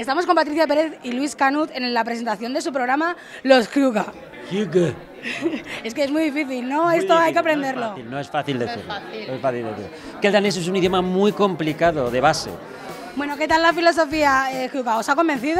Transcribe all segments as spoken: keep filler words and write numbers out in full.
Estamos con Patricia Pérez y Luis Canut en la presentación de su programa Los Hyuga. Hyuga. Es que es muy difícil, ¿no? Muy Esto difícil, hay que aprenderlo. No es fácil, no es fácil decirlo. No es fácil. No es fácil decirlo. Que el danés es un idioma muy complicado de base. Bueno, ¿qué tal la filosofía eh, Hyuga? ¿Os ha convencido?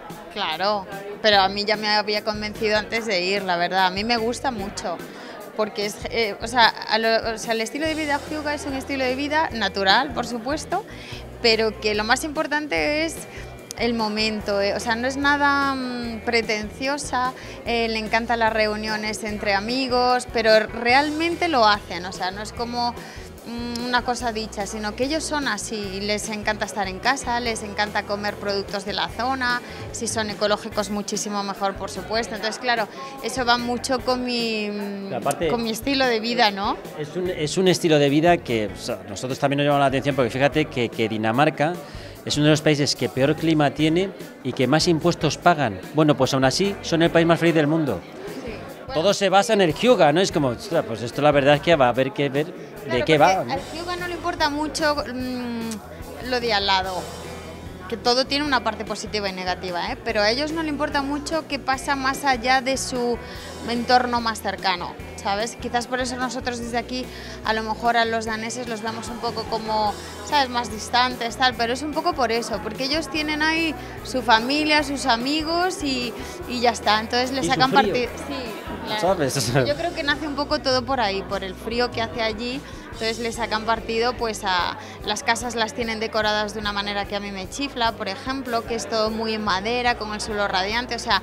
Claro, pero a mí ya me había convencido antes de ir, la verdad. A mí me gusta mucho, porque es, eh, o, sea, a lo, o sea, el estilo de vida Hyuga es un estilo de vida natural, por supuesto, pero que lo más importante es el momento, eh, o sea, no es nada mmm, pretenciosa, eh, le encantan las reuniones entre amigos, pero realmente lo hacen, o sea, no es como una cosa dicha, sino que ellos son así, les encanta estar en casa, les encanta comer productos de la zona, si son ecológicos muchísimo mejor, por supuesto. Entonces, claro, eso va mucho con mi, Aparte, con mi estilo de vida, ¿no? Es un, es un estilo de vida que, o sea, nosotros también nos llama la atención, porque fíjate que, que Dinamarca es uno de los países que peor clima tiene y que más impuestos pagan. Bueno, pues aún así son el país más feliz del mundo. Todo se basa en el Hyuga, ¿no? Es como, pues esto la verdad es que va a haber que ver claro, de qué va, ¿no? Al Hyuga no le importa mucho mmm, lo de al lado, que todo tiene una parte positiva y negativa, ¿eh? Pero a ellos no le importa mucho qué pasa más allá de su entorno más cercano, ¿sabes? Quizás por eso nosotros desde aquí a lo mejor a los daneses los vemos un poco como, ¿sabes?, más distantes, tal, pero es un poco por eso, porque ellos tienen ahí su familia, sus amigos y, y ya está, entonces les sacan partido. Sí, claro. ¿Sabes? Yo creo que nace un poco todo por ahí, por el frío que hace allí. Entonces le sacan partido, pues a las casas las tienen decoradas de una manera que a mí me chifla, por ejemplo, que es todo muy en madera, con el suelo radiante, o sea,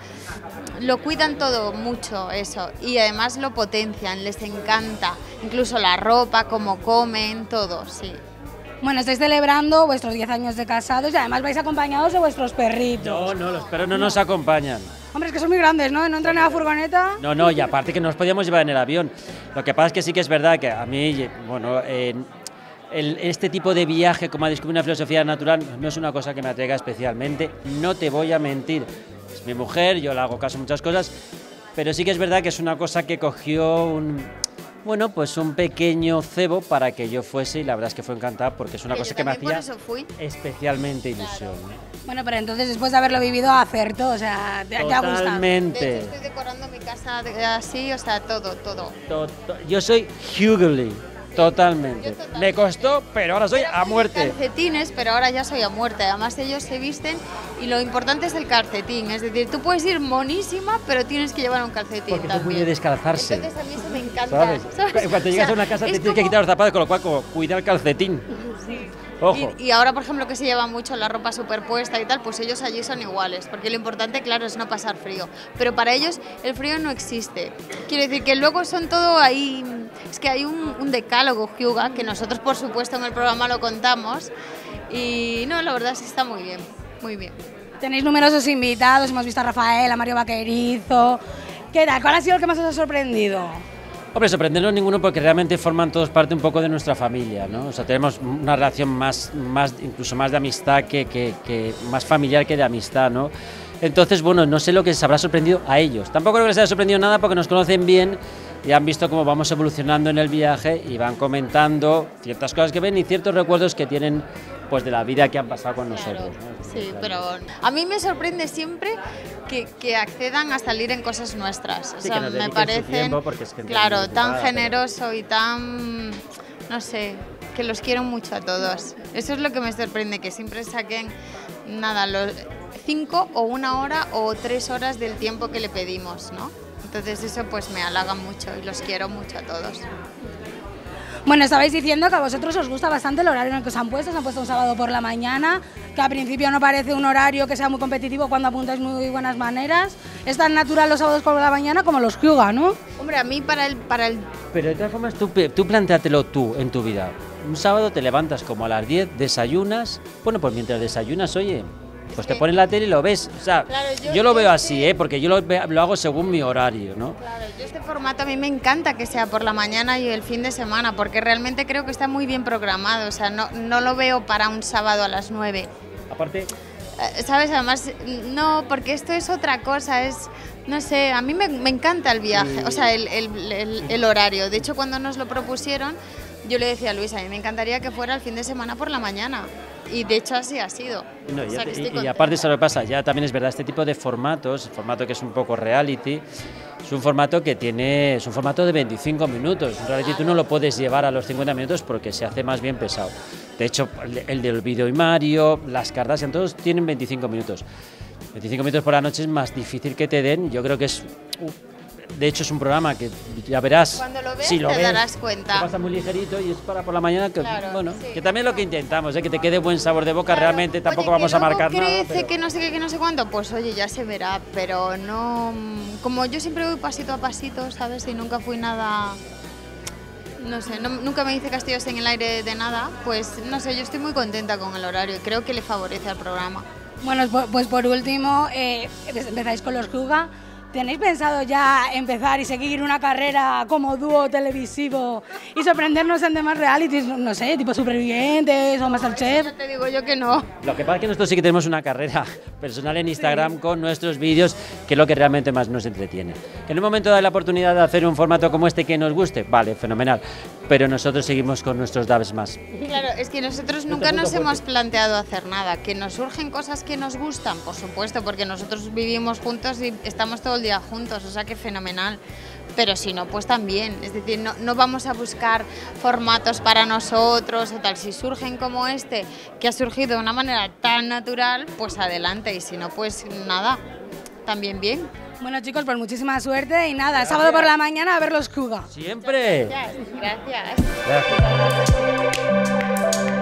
lo cuidan todo mucho eso y además lo potencian, les encanta, incluso la ropa, cómo comen, todo, sí. Bueno, estáis celebrando vuestros diez años de casados y además vais acompañados de vuestros perritos. No, no, los perros no, no nos acompañan. Hombre, es que son muy grandes, ¿no? ¿No entran en la furgoneta? No, no, y aparte que no nos podíamos llevar en el avión. Lo que pasa es que sí que es verdad que a mí, bueno, eh, el, este tipo de viaje como a descubrir una filosofía natural no es una cosa que me atraiga especialmente. No te voy a mentir, es mi mujer, yo le hago caso a muchas cosas, pero sí que es verdad que es una cosa que cogió un... Bueno, pues un pequeño cebo para que yo fuese y la verdad es que fue encantada porque es una que cosa que me hacía especialmente ilusión. Claro. ¿eh? Bueno, pero entonces después de haberlo vivido acertó, o sea, te, te ha gustado. Totalmente. De hecho, estoy decorando mi casa así, o sea, todo, todo. To to yo soy Hughley, totalmente. totalmente. Me costó, pero ahora soy Era a muerte. Calcetines, pero ahora ya soy a muerte. Además ellos se visten y lo importante es el calcetín. Es decir, tú puedes ir monísima, pero tienes que llevar un calcetín Porque también. es muy de descalzarse. Entonces a mí eso me encanta. ¿Sabes? ¿Sabes? Cuando llegas O sea, a una casa te es tienes que como... quitar los zapatos, con lo cual como cuida el calcetín. Sí. Ojo. Y, y ahora, por ejemplo, que se lleva mucho la ropa superpuesta y tal, pues ellos allí son iguales, porque lo importante, claro, es no pasar frío. Pero para ellos el frío no existe. Quiere decir que luego son todo ahí... Es que hay un, un decálogo Hyuga, que nosotros, por supuesto, en el programa lo contamos. Y no, la verdad es que está muy bien, muy bien. Tenéis numerosos invitados, hemos visto a Rafael, a Mario Vaquerizo. ¿Qué tal? ¿Cuál ha sido el que más os ha sorprendido? Hombre, sorprendernos ninguno porque realmente forman todos parte un poco de nuestra familia, ¿no? O sea, tenemos una relación más, más incluso más de amistad que, que, que más familiar que de amistad, ¿no? Entonces, bueno, no sé lo que les habrá sorprendido a ellos. Tampoco creo que les haya sorprendido nada porque nos conocen bien y han visto cómo vamos evolucionando en el viaje y van comentando ciertas cosas que ven y ciertos recuerdos que tienen pues de la vida que han pasado con nosotros, ¿no? Sí, pero a mí me sorprende siempre que, que accedan a salir en cosas nuestras. O Sí, sea, que nos me dediquen su parecen, tiempo porque es gente claro, muy tan ocupada, generoso y tan, no sé, que los quiero mucho a todos. Eso es lo que me sorprende, que siempre saquen, nada, los cinco o una hora o tres horas del tiempo que le pedimos, ¿no? Entonces eso pues me halaga mucho y los quiero mucho a todos. Bueno, estabais diciendo que a vosotros os gusta bastante el horario en el que os han puesto, os han puesto un sábado por la mañana, que al principio no parece un horario que sea muy competitivo cuando apuntáis muy buenas maneras. Es tan natural los sábados por la mañana como los Hyuga, ¿no? Hombre, a mí para el... Para el... Pero de todas formas, tú, tú plantéatelo tú en tu vida. Un sábado te levantas como a las diez, desayunas, bueno, pues mientras desayunas, oye, pues te pones la tele y lo ves. O sea, claro, yo, yo lo veo yo así, ¿eh? Porque yo lo, lo hago según mi horario, ¿no? Claro, yo este formato a mí me encanta que sea por la mañana y el fin de semana, porque realmente creo que está muy bien programado, o sea, no, no lo veo para un sábado a las nueve. Aparte... Eh, ¿Sabes? Además, no, porque esto es otra cosa, es... No sé, a mí me, me encanta el viaje, o sea, el, el, el, el horario. De hecho, cuando nos lo propusieron, yo le decía a Luis, a mí me encantaría que fuera el fin de semana por la mañana. Y de hecho así ha sido. No, o sea, y, que y, y aparte eso lo que pasa, ya también es verdad, este tipo de formatos, el formato que es un poco reality, es un formato que tiene, es un formato de veinticinco minutos. Un reality tú no lo puedes llevar a los cincuenta minutos porque se hace más bien pesado. De hecho, el, el del Video y Mario, las Kardashian, todos tienen veinticinco minutos. veinticinco minutos por la noche es más difícil que te den, yo creo que es... Uh, de hecho es un programa que ya verás, cuando lo ves si lo te ves, darás cuenta. te pasa muy ligerito y es para por la mañana, que, Claro, bueno, sí. que también es lo que intentamos, ¿eh? Que te quede buen sabor de boca, Claro. realmente tampoco Oye, vamos que a luego marcar crece, nada. Pero... que no sé qué, que no sé cuánto, pues oye, ya se verá, pero no... Como yo siempre voy pasito a pasito, ¿sabes? Y nunca fui nada... No sé, no, nunca me hice castillos en el aire de nada, pues no sé, yo estoy muy contenta con el horario y creo que le favorece al programa. Bueno, pues, pues por último, eh, empezáis con los Juga. ¿Tenéis pensado ya empezar y seguir una carrera como dúo televisivo y sorprendernos en demás realities, no sé, tipo Supervivientes o Masterchef? Ya te digo yo que no. Lo que pasa es que nosotros sí que tenemos una carrera personal en Instagram sí. con nuestros vídeos, que es lo que realmente más nos entretiene. Que en un momento da la oportunidad de hacer un formato como este que nos guste, vale, fenomenal, pero nosotros seguimos con nuestros dabs más. Claro, es que nosotros nunca nos hemos planteado hacer nada, que nos surgen cosas que nos gustan, por supuesto, porque nosotros vivimos juntos y estamos todo el día juntos, o sea que fenomenal. Pero si no, pues también, es decir, no, no vamos a buscar formatos para nosotros o tal, si surgen como este, que ha surgido de una manera tan natural, pues adelante, y si no, pues nada, también bien. Bueno chicos, pues muchísima suerte y nada, gracias. Sábado por la mañana a ver los Juga. Siempre. Gracias. Gracias. Gracias.